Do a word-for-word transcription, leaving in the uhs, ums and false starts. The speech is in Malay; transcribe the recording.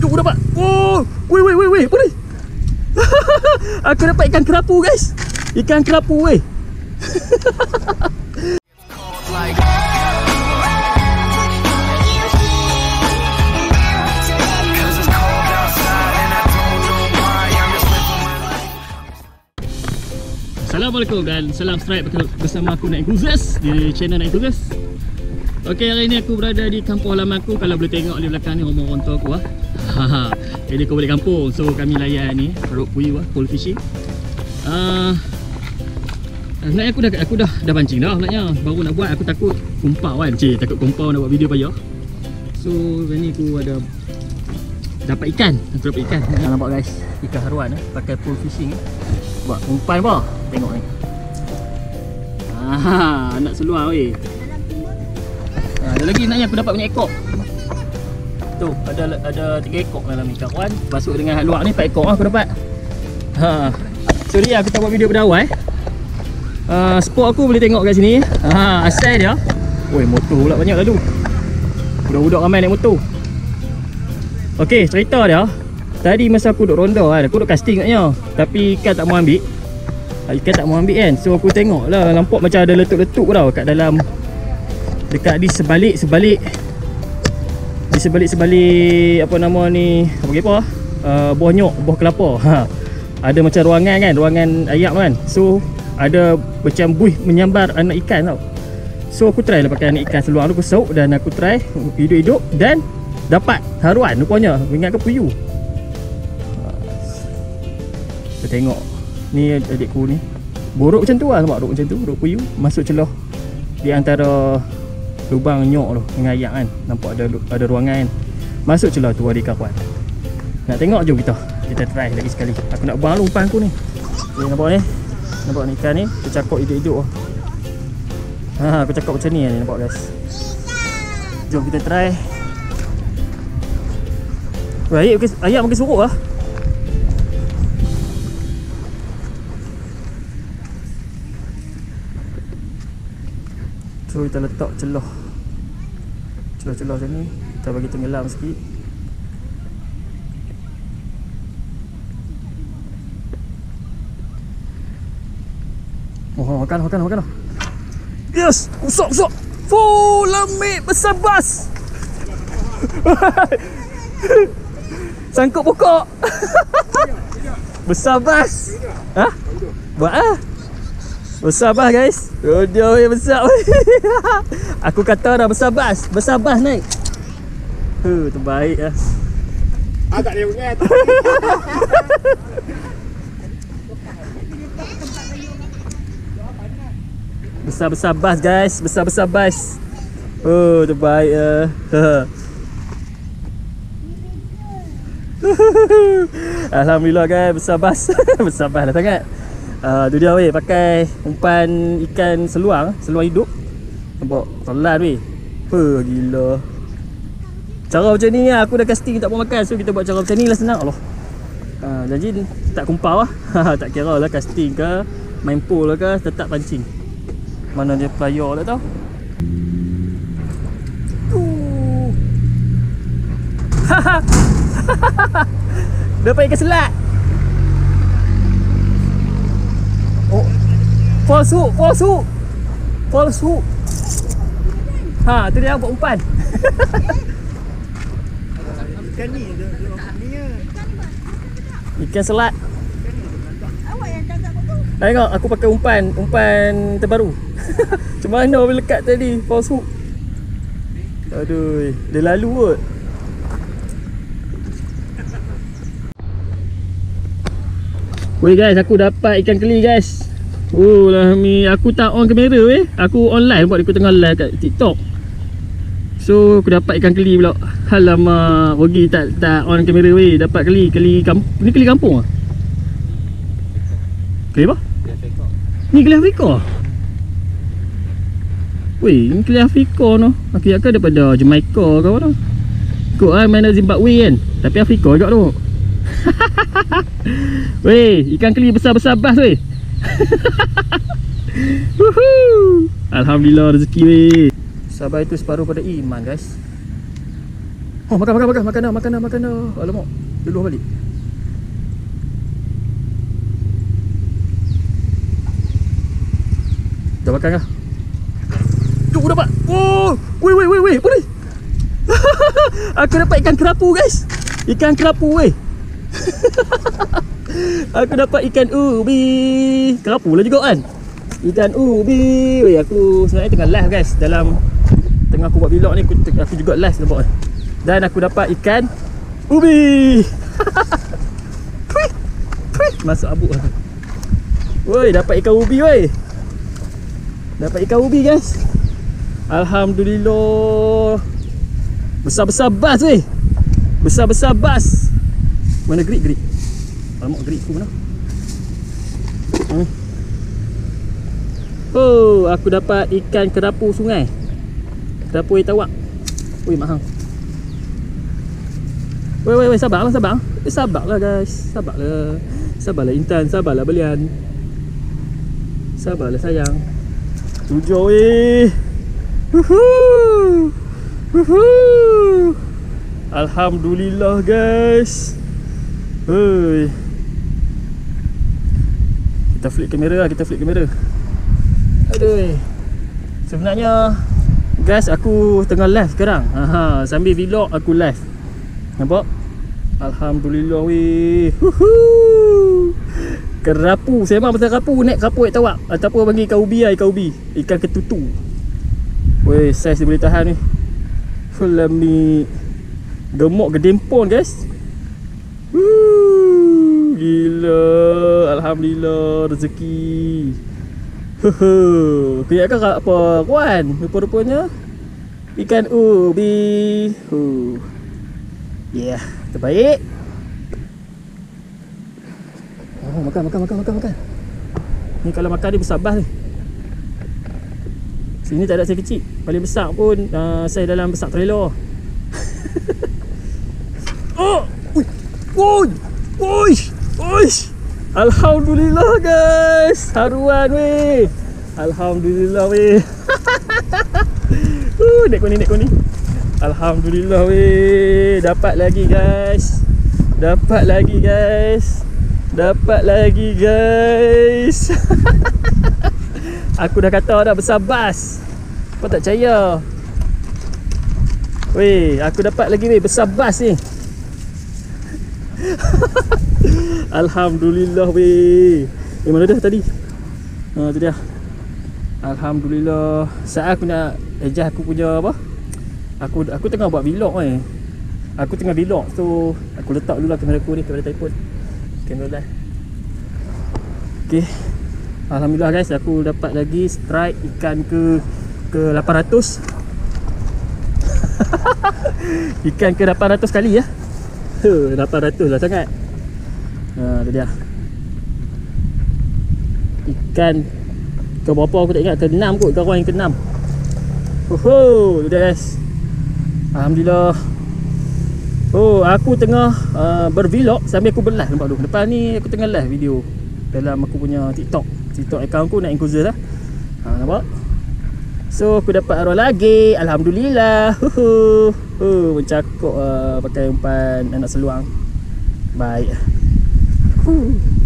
Tu dapat. Oh, weh weh weh weh, boleh. Aku dapat ikan kerapu guys. Ikan kerapu weh. Assalamualaikum dan salam strike bersama aku Naik Enthusiast di channel Naik Enthusiast. Okey, hari ni aku berada di kampung halaman aku. Kalau boleh tengok di belakang ni rumah orang tua aku lah. Jadi aku balik kampung. So kami layan ni rock puyuh lah, pole fishing. Uh, sebenarnya aku dah aku dah dah pancing dah sebenarnya. Baru nak buat aku takut kumpau kan. Cik, takut kumpau nak buat video payah. So hari ni aku ada dapat ikan. Aku dapat ikan. Nak nampak guys, ikan haruan eh, pakai pole fishing eh. Buat umpan apa? Tengok ni. Ah, nak seluar weh. Ah, ada lagi sebenarnya aku dapat banyak ekor. Tu, ada ada tiga ekor dalam ikan kawan. Masuk dengan luar ni empat ekor lah aku dapat. Ha. So ni aku tak buat video pada awal eh. Uh, spot aku boleh tengok kat sini. Ha, asal dia. Oi, motor pula banyak lalu. Budak-budak ramai naik motor. Okey, cerita dia. Tadi masa aku duduk ronda kan, aku duduk casting katnya. Tapi ikan tak mau ambil. Ikan tak mau ambil kan. So aku tengok lah, nampak macam ada letup-letup tau kat dalam. Dekat di sebalik-sebalik Di sebalik-sebalik apa nama ni, apa apa uh, buah nyok, buah kelapa. Ha. Ada macam ruangan kan, ruangan ayam kan. So ada macam buih menyambar anak ikan tau. So aku try lah pakai anak ikan seluar tu, aku sauk dan aku try hidup-hidup dan dapat haruan rupanya. Ingatkan puyuh. Kita tengok ni adikku ni. Borok macam tu lah, nampak borok macam tu, borok puyuh masuk celah di antara lubang nyok tu dengan ayak kan. Nampak ada ada ruangan kan. Masuk celah tu adik kawan. Nak tengok jom kita. Kita try lagi sekali. Aku nak buang umpan aku ni. Okay, nampak ni. Nampak ni ikan ni, aku cakap hidup-hidup lah. Ha, aku cakap macam ni ni, nampak guys. Jom kita try. Ayat makin, ayat makin surut lah. So kita letak celah Celah-celah macam ni. Kita bagi tenggelam sikit. Oh, makan, makan, makan. Yes, usap, usap. Full lamik besar bas. Sangkut pokok. Besar bas. Ha? Buat ah. Besar bas guys. Jodoh yang besar. Aku kata dah besar bas. Besar bas naik. Huh, terbaik lah. Agak dia ingat. Besar-besar bas guys. Besar-besar bas. Oh, terbaik lah. Alhamdulillah guys, besar bas. Besar bas lah sangat. Uh, tu dia weh, pakai umpan ikan seluar, seluar hidup. Nampak telan weh. Apa gila. Cara macam ni lah, aku dah casting tak mau makan. So kita buat cara macam ni lah, senang Allah. Uh, janji tak kumpau lah. Tak kira lah casting ke, main pool ke, tetap pancing. Mana dia player tak tahu. Uh. Dapat ikan selat. Oh, false hook, false hook. False hook. Ha, tu dia buat umpan. Ikan ni dia ni. Ikan selat. Awak yang tangkap tu. Tengok aku pakai umpan, umpan terbaru. Macam mana boleh lekat tadi false hook. Aduh, dia lalu kot. Weh guys, aku dapat ikan keli guys. Oh lah mi, aku tak on kamera weh. Aku online buat aku tengah live kat TikTok. So aku dapat ikan keli pula. Alamak, rugi tak tak on kamera weh. Dapat keli, keli kampung. Ni keli kampung ah. Keli apa? Ni keli Afrika. Weh, ni keli Afrika noh. Aku ingatkan daripada Jamaica ke apa tu. Ikut ah main Zimbabwe kan. Tapi Afrika juga tu. Weh, ikan keli besar-besar bas weh. Alhamdulillah rezeki weh. Sabar itu separuh pada iman guys. Oh, makan, makan, makan, makan dah, makan dah, makan dah. Alamak, leluh balik. Dah makan kah? Tu dapat. Oh, weh, weh, weh, weh, boleh. Aku dapat ikan kerapu, guys. Ikan kerapu, weh. Aku dapat ikan ubi. Kerapu lah juga kan. Ikan ubi. Weh, aku sebenarnya tengah live, guys. Dalam tengah aku buat vlog ni, aku, aku juga live nampak ni. Dan aku dapat ikan ubi. Masuk abuk lah. Woi, dapat ikan ubi, woi. Dapat ikan ubi, guys. Alhamdulillah. Besar-besar bas, weh. Besar-besar bas. Mana gerik-gerik? Alamak, gerik aku mana? Hmm. Oh, aku dapat ikan kerapu sungai. Kerapu air tawak. Weh, mahal. Weh, weh, weh, sabarlah, sabar. Eh, sabarlah, guys. Sabarlah. Sabarlah Intan, sabarlah Belian. Sabarlah sayang. Tujuh, weh. Wuhuu. Wuhuu. Alhamdulillah, guys. Hei. Kita flip kamera lah, kita flip kamera. Aduh. Sebenarnya guys, aku tengah live sekarang. Aha, sambil vlog aku live. Nampak? Alhamdulillah, weh. Wuhuu. Kerapu, saya memang pasal kerapu, naik kerapu air tawak ataupun panggil ikan ubi lah, ikan ubi. Ikan ketutu. Weh, saiz dia boleh tahan ni. Full ni gemuk gedempon, guys. Wuh, gila. Alhamdulillah rezeki. Hehe. Kaya kan apa kawan? Rupa-rupanya ikan ubi. Huh. Yeah, terbaik. Oh, makan makan makan makan makan. Ni kalau makan dia besar bas ni. Sini tak ada saiz kecil. Paling besar pun uh, saiz dalam besar trailer. Oh! Woi! Woi! Woi! Alhamdulillah, guys. Haruan weh. Alhamdulillah weh. uh, naik kau ni, naik kau ni. Alhamdulillah weh. Dapat lagi, guys. Dapat lagi, guys. Dapat lagi, guys. Aku dah kata dah besar bas. Kau tak percaya. Weh, aku dapat lagi weh, besar bas ni. Alhamdulillah weh. Eh, mana dah tadi? Ha, tu dia. Alhamdulillah. Saat aku nak adjust aku punya apa? Aku aku tengah buat vlog weh. Aku tengah vlog, so aku letak dulu lah kamera aku ni, kamera telefon. Kamera dah. Okey. Alhamdulillah, guys, aku dapat lagi strike ikan ke ke lapan ratus. Ikan ke lapan ratus kali ya. Huh, lapan ratus lah sangat. Ha, tu dia. Ikan ke berapa aku tak ingat, ke enam kot, kawan yang ke enam. Oh, tu dia, guys. Alhamdulillah. Oh, aku tengah uh, bervlog sambil aku berlive, nampak tu. Depan ni aku tengah live video dalam aku punya TikTok. TikTok account aku nak Inkuza lah. Ha, nampak? So aku dapat arwah lagi. Alhamdulillah. Huhu. Oh, mencakuk uh, pakai umpan anak seluang. Baik. Huh.